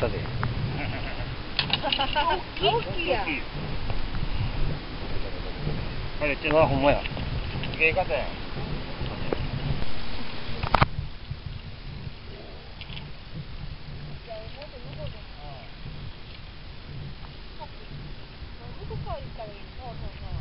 ったで。 大きいや。 あれ、ほんまや。 ええ方やん。